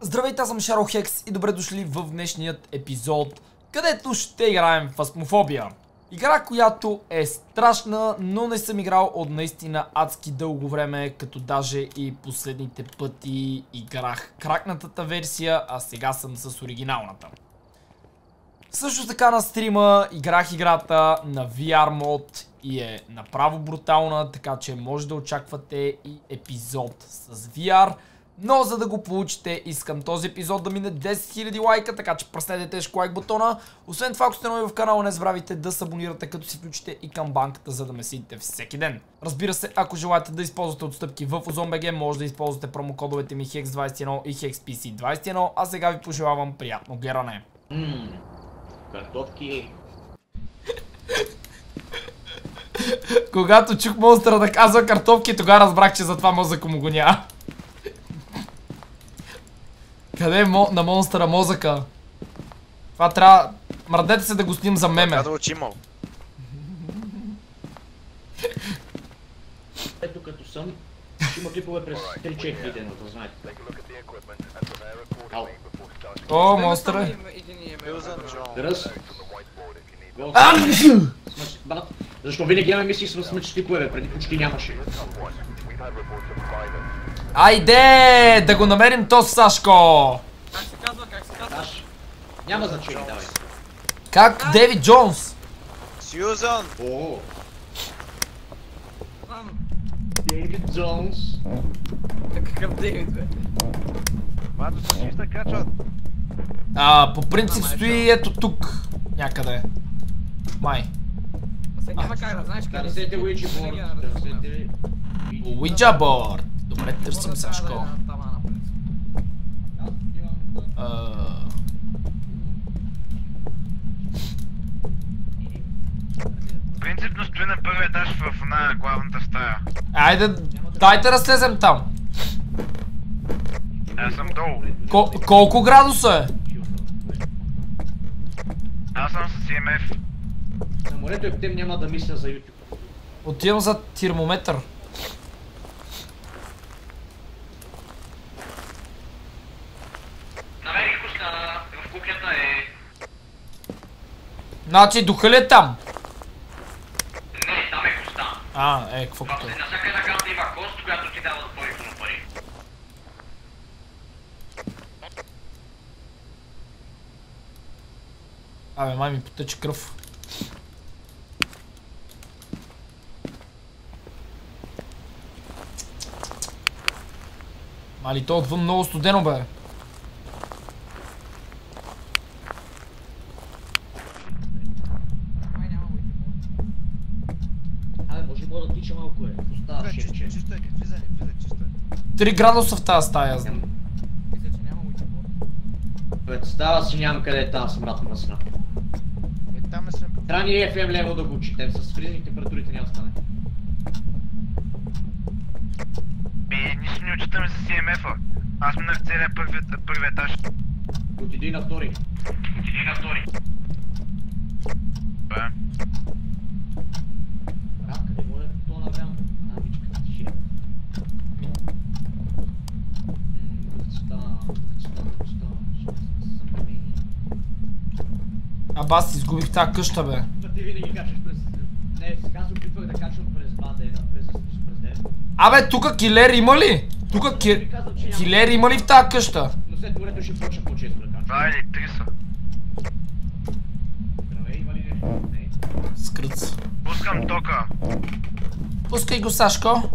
Здравейте, аз съм Шаро Хекс и добре дошли в днешният епизод, където ще играем Фазмофобия. Игра, която е страшна, но не съм играл от наистина адски дълго време, като даже и последните пъти играх кракнатата версия, а сега съм с оригиналната. Също така на стрима играх играта на VR мод и е направо брутална, така че може да очаквате и епизод с VR. Но за да го получите, искам този епизод да мине 10 000 лайка, така че пръснете тежко лайк бутона. Освен това, ако сте нови в канала, не забравяйте да се абонирате, като си включите и камбанката, за да ме следите всеки ден. Разбира се, ако желаете да използвате отстъпки в OzonBG, може да използвате промокодовете ми HEX21 и HEXPC21, а сега ви пожелавам приятно гледане. Картофки. Когато чух монстъра да казва картофки, тогава разбрах, че затова мозъка му го няма. Къде е на монстъра мозъка? Това трябва... Мърдете се да го снимам за меме. Трябва да учимал. Ето като съм, има клипове през 3-4 дена, да знаете. Ау. О, монстъра. Ръс. Брат, защо винаги имаме мисии с смъчни клипове, преди почти нямаше. Айде! Да го намерим то, Сашко! Как се казва, как се казва? Саш, няма значение, давай. Как Дейвид Джонс? Сюзан! О, Знам. Дейвид Джонс. Какъв Дейвид, бе? Мато са чиста качват. По принцип стои ето тук. Някъде. Май. Сега няма как да знаеш къде Търсете Ouija board, търсете... Ouija board. Добре, търсим Сашко. Принципно стои на първия етаж в една главната стая. Айде, дайте да слезем там. Аз съм долу. Колко градуса е? Аз съм с EMF. На морето е тем, няма да мисля за YouTube. Отивам за термометър. Намерих кухня, в кухнята е... Значи духа ли е там? Не, там е коста. Какво като е? На всяка една карта има кост, която ти дава допълнително пари. Абе, май ми потече кръв. Мали, то отвън много студено, бе. Абе, може да тича малко Остава шефче. Чисто е, влизай, чисто е. 3 градуса в тази стая. Мисля, че няма уичеборд. Представа си нямам къде е тази смрат мръсна. Там е срем. Трябва ни FM лево да го четем, с фризни температурите няма стане. Нищо не отчитаме с EMF-а. Аз минах целия първи етаж. Отиди на втори. Бе. Брат, къде воля то наврям? Мичката ти ще. Аз изгубих тази къща, бе. Ти винаги качваш през... Не, сега се опитвах да качвам през 2 дена, през 10. Абе, тука килер има ли? Тука килер има ли в тази къща? Но след морето ще почна по-често да качвам. 2 или 3 са. Здравей, има ли нещо? Не. Скръц. Пускам тока. Пускай го, Сашко.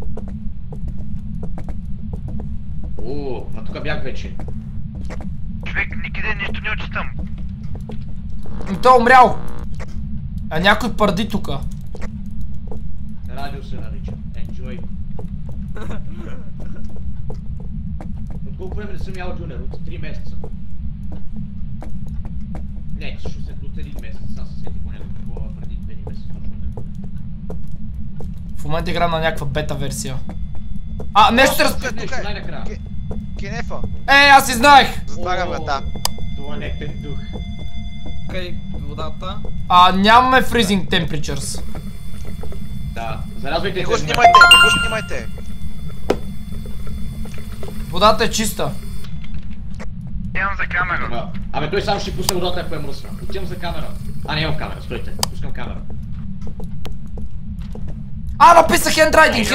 О, а тук бях вече. Човек, никъде нищо не отчитам. Той е умрял. А някой пърди тука. Радио се нарича. Enjoy. От колко време не съм ял джунер? От 3 месеца. Не, също след от 1 месец. Сега се сети по някакво преди 1 месец. В момента играм на някаква бета версия. Нещо се разпи... Нещо най-накрая. Кенефа. Аз и знаех! Затварям врата. Планетен дух. Къде водата? Нямаме freezing temperatures. Да, заразвайте Не го снимайте. Водата е чиста. Отивам за камера. Абе той само ще пусне водата, ако е мръсна. Отивам за камера. А, не имам камера, стойте. Пускам камера. Написа хендрайтинг,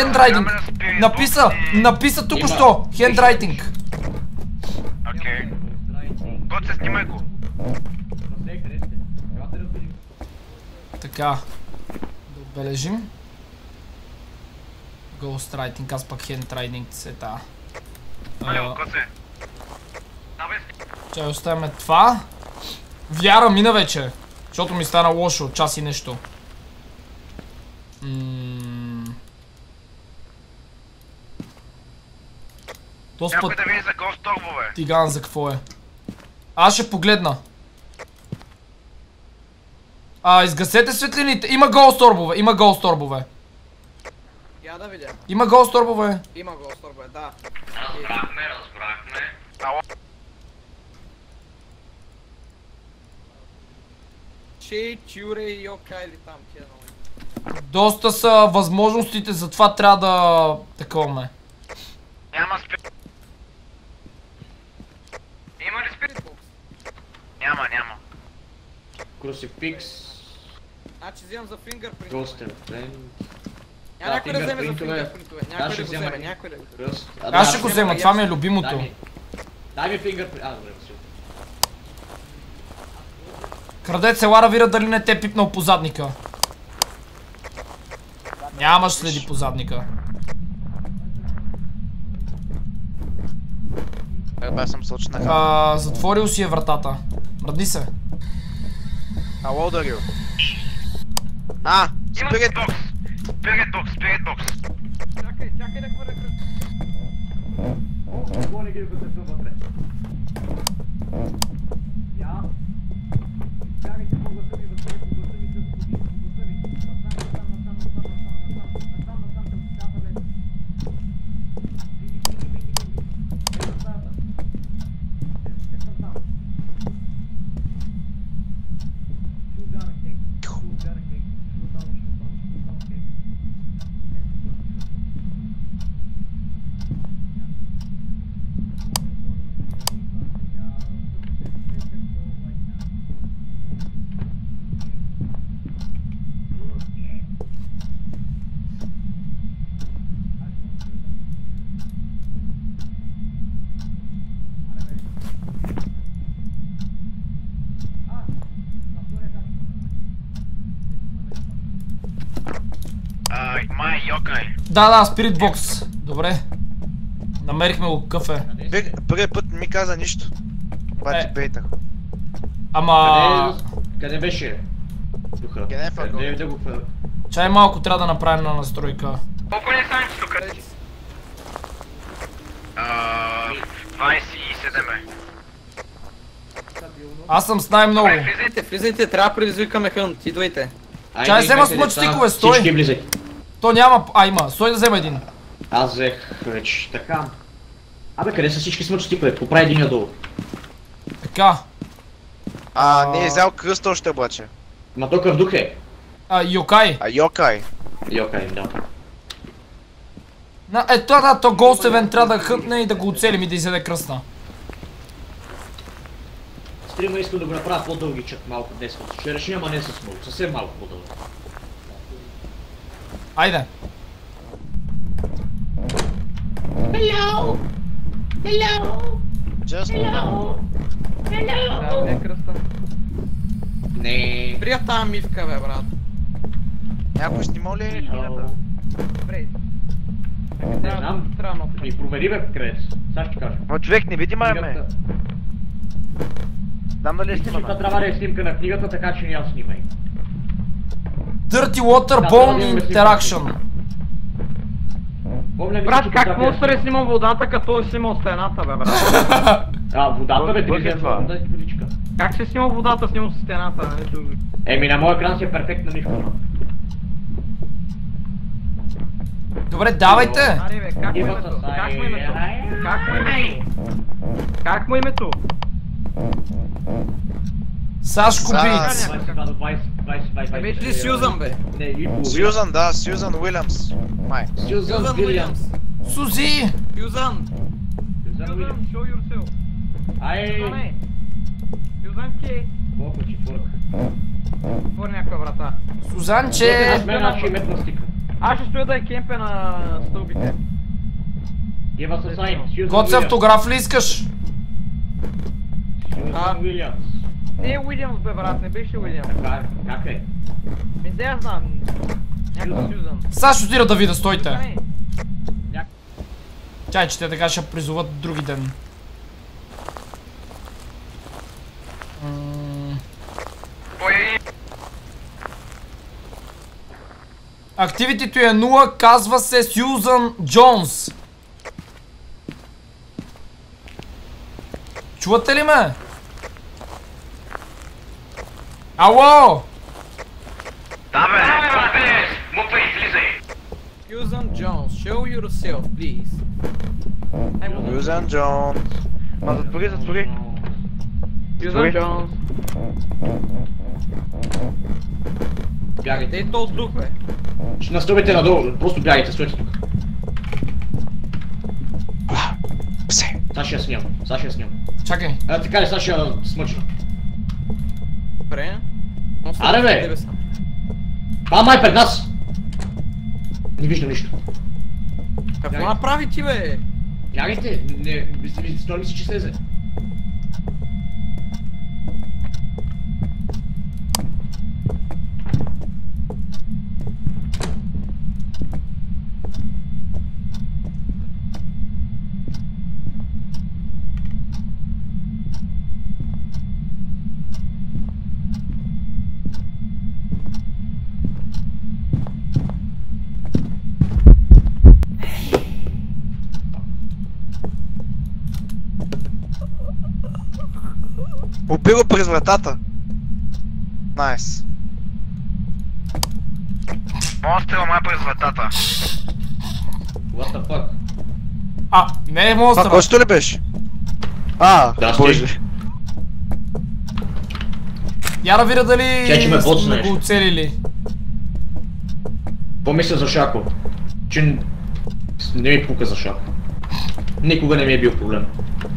Написа току-що, хендрайтинг. Окей. Гоце, снимай го. Така. Да отбележим. Ghostwriting, аз пък хендрайтинг сета. Алло, Гоце. Чай оставяме това. Вяра мина вече. Защото ми стана лошо, час и нещо. Някой да види за госторбове. Тиган за какво е? Аз ще погледна. Изгасете светлините. Има госторбове, Я да видя. Има госторбове. Има госторбове, да. Разбрахме. Чей, чуре и йока или там тия нови. Доста са възможностите, затова трябва да таковаме. Няма спирит. Има ли спирит? Няма. Crucifix. Значи взимам за фингърпринт. Ghost friend. Някой да вземе за фингърпринтове. Някой да го вземе. Аз ще го взема, това ми е любимото. Дай ми фингърпринт. Добре, все. Крадец се Лара вира дали не те пипнал по задника. Нямаш следи по задника. Бе съм случна. Затворил си е вратата. Мръдни се. Ало, ударил. Спирит бокс. Чакай да хвърля кръст. Какво не ги вътре вътре? Я. Чакайте по гласа ми, вътре по гласа ми, към стената влез. Не съм там. Май, йокай. Да, спирит бокс. Добре. Намерихме го, какъв е. Първият път не ми каза нищо. Бати бейтах. Ама... Къде беше? Духа. Къде да го хвърля? Чай малко трябва да направим една настройка. Колко не станем тук? 27 е. Аз съм с най-много. Влизайте, трябва да предизвикаме хънт, идвайте. Чай взема смъчтикове, стой! Всички влизайте. То няма... има, стой да взема един. Аз взех вече така. Абе, къде са всички смъчтикове? Поправи един надолу. Така. Не е взял кръста още обаче. Ма то къв дух е? Йокай. Йокай. Йокай, да. То Ghost Event трябва да хъпне и да го оцелим и да изяде кръстна. Стрима искам да го направя по-дългичък малко днес. Ще решим, ама не с много, съвсем малко по-дълго. Айде. Hello! Hello! Just Hello! Hello! Не кръста. Не. Прия тази мивка, бе, брат. някой снима ли книгата? Добре. Не знам. Ми провери, бе, крец. Сега ще кажа. Ма човек не види май ме. Знам дали е снимана. Трябва да е снимка на книгата, така че не я снимай. Dirty Water Bone Interaction. Брат, как монстър е снимал водата, като е снимал стената, бе, брат? Водата, бе, Бъде това. водичка. Как се снимал водата, снимал с стената, нали? Еми, на моя екран си е перфектна мишка. Добре, давайте! Аре, бе, как му името? Как му името? Как му името? Как му името? Сашко Битс. Беше ли Сюзан, бе? Сюзан, да, Сюзан Уилямс. Май. Сюзан Уилямс. Сузи! Сюзан! Сюзан, show yourself. Сюзане! Сюзанче! Колко ти фурк? Отвори някаква врата. Сузанче! Сме наши метна стика. Аз ще стоя да е кемпе на стълбите. Give us a sign. Сюзан Коце, Уилямс. автограф ли искаш? Сюзан Уилямс. Не е Уилямс бе брат, не беше Уилямс. Как е? Ми да я знам. Някакъв Сюзан. Сега ще отида да видя, стойте. Сюзане! Чай, че те така ще призоват други ден. Активитито е 0, казва се Сюзан Джонс. Чувате ли ме? Ало! Да бе, брате, муква излизай. Сюзан Джонс, show yourself, please. Сюзан Джонс. А, затвори. Сюзан Джонс. Бягайте. Ей то дух бе. Ще настъпите надолу, просто бягайте, стойте тук. Псе. Сега ще я снимам. Чакай. Така ли, сега ще я смъча. Добре. Аре, бе! Това май пред нас! Не виждам нищо. Какво направи ти бе? Бягайте! Стой мисли, че слезе. Уби го през вратата. Найс. Монстър май през вратата. What the fuck? Не е Това монстър. косто ли беше? Да, боже. Я да видя дали Че ме боцна сме нещо. го оцелили. Какво мисля за Шако? Че не ми пука за Шако. Никога не ми е бил проблем.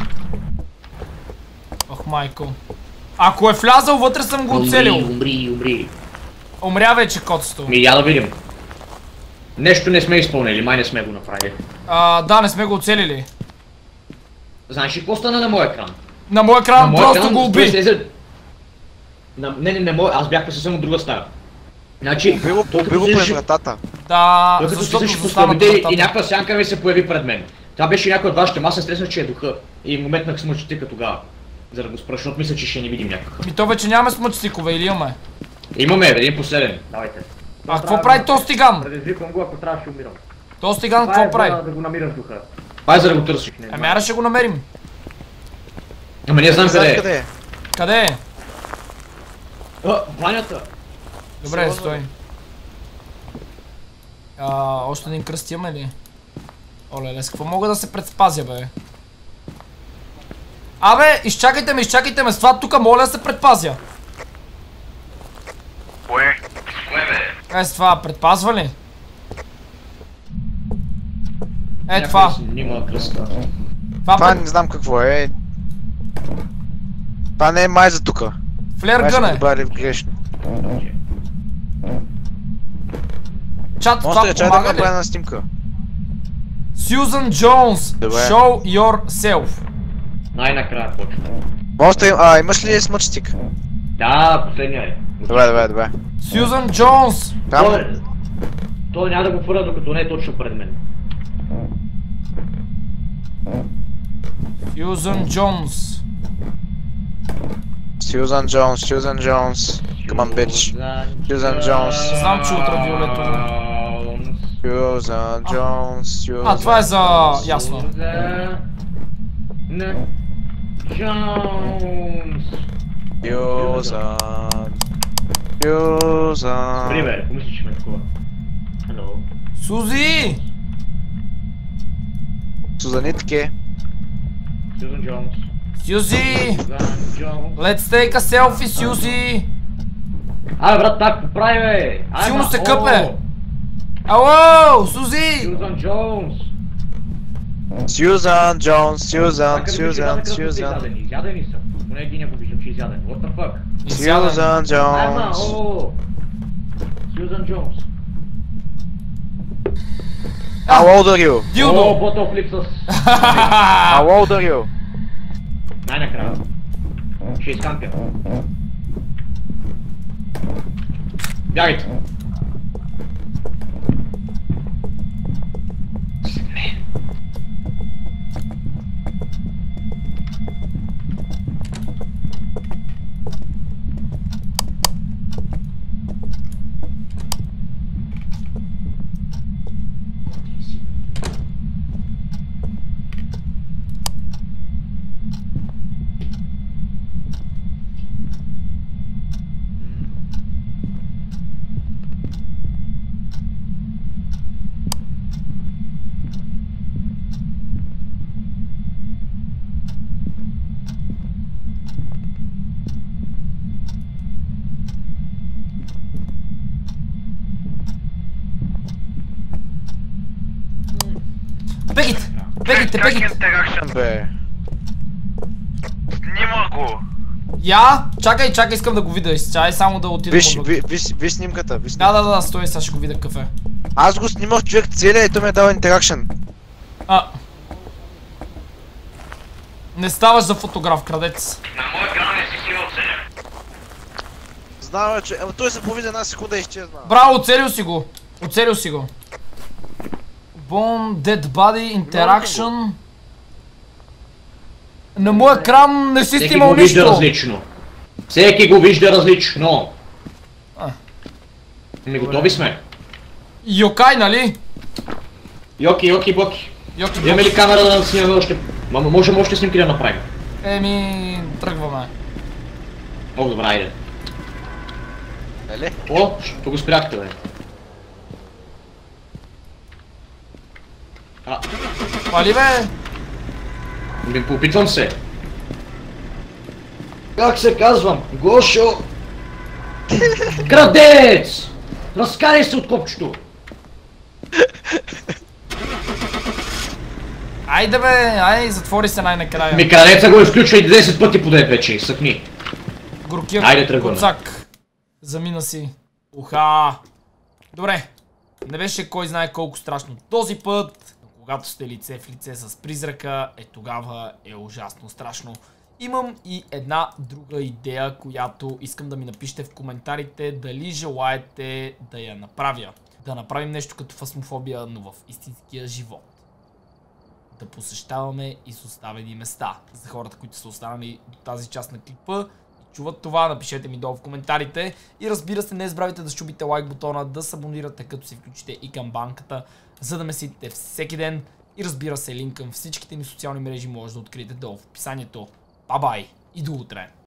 Ох, майко. Ако е влязъл вътре, съм го оцелил. Умри. Умря вече котсто. Я да видим. Нещо не сме изпълнили, май не сме го направили. Да, не сме го оцелили. Знаеш ли какво стана на моя екран? На моя екран просто го той уби. слезе- Не, аз бях съвсем от друга стая. Значи, Уби го през вратата. Да, Докато защото слизаш по застана стълбите и вратата. някаква сянка ми се появи пред мен. Това беше някой от вашите, аз се стреснах, че е духа. И му метнах смъчетика тогава. За да го спра, защото мисля, че ще ни видим някакъв. Ми то вече нямаме смъчстикове или имаме? Имаме един последен. Давайте. Какво прави Тостиган? Предизвиквам го, ако трябва ще умирам. Тостиган какво прави? Да го намираш духа. Това е за да го търсиш. Ами ара ще го намерим. Ама не знам Знаеш къде е. Къде е? Ванята! Добре, стой. Още един кръст имаме ли? Оле, с какво мога да се предпазя, бе? Абе, изчакайте ме, с това тук моля да се предпазя. Кое? С това, предпазва ли? Това. Нима кръста. Това не знам какво е. Това не е май за тука. Флер Май сме гъне. добавили грешно. Чат, Може това да чай да помага ли? направя на снимка. Сюзан Джонс, Добре. show yourself. Най-накрая почва. Може да имаш ли смъчстик? Да, последния е. Добре. Сюзан Джонс. Там. Той няма да го фърля, докато не е точно пред мен. Сюзан Джонс. Сюзан Джонс. Come on, bitch. Сюзан Джонс. Знам, че ултравиолетово. Сюзан Джонс. Това е за... ясно. Джонс. Сюзан. Привет, помислиш, че ме такова. Hello. Сузи! Сузанитке. Сюзан Джонс. Сюзи! Сюзан Джонс. Let's take a selfie, Сюзи! Абе, брат, так, поправи, бе! Силно се къпе! Ало, Сузи! Сюзан Джонс. Сюзан Джонс, Сюзан, Как Сюзан, Сюзан. Изядени са. Поне един го виждам, че изяден. What the fuck? Сюзан Айма, Джонс. Сюзан Джонс. How old are you? О, Дилдо! ботъл флип с... How old are you? Най-накрая. Ще изкампя. Бягайте. Бегите! Бегите, Как бегите! интеракшн? Бе. Снима го. Я? Чакай, чакай, искам да го видя. Чай само да отида. Виж снимката, виж снимката. Да, стой, сега ще го видя какъв е. Аз го снимах човек целия и той ми е дал интеракшн. Не ставаш за фотограф, крадец. На моя екран не си оценя. Знам, че... Ама той се повиди една секунда и изчезна. Браво, оцелил си го. Оцелил си го. Bone, Dead Body, Interaction. На моя екран не си Всеки снимал го вижда нищо. различно. Всеки го вижда различно. А. Ми готови сме. Йокай, нали? Йоки, боки. Йоки, Имаме ли камера да снимаме още? Можем още снимки да направим. Еми, тръгваме. Много добре, айде. Нали? О, що го спряхте, бе? Пали, бе! Попитвам се. Как се казвам? Гошо! Крадец! Разкарай се от копчето! Айде, бе! Ай, затвори се най-накрая. Ми крадеца го изключва и 10 пъти по дет вече, съкни. Горкия Айде, тръгваме. коцак. Замина си. Уха! Добре. Не беше кой знае колко страшно този път. Но когато сте лице в лице с призрака, тогава е ужасно страшно. Имам и една друга идея, която искам да ми напишете в коментарите дали желаете да я направя. Да направим нещо като фасмофобия, но в истинския живот. Да посещаваме изоставени места. За хората, които са останали до тази част на клипа и чуват това, напишете ми долу в коментарите. И разбира се, не забравяйте да щупите лайк бутона, да се абонирате, като си включите и камбанката, за да ме следите всеки ден. И разбира се, линк към всичките ни социални мрежи може да откриете долу в описанието. Бай-бай и до утре!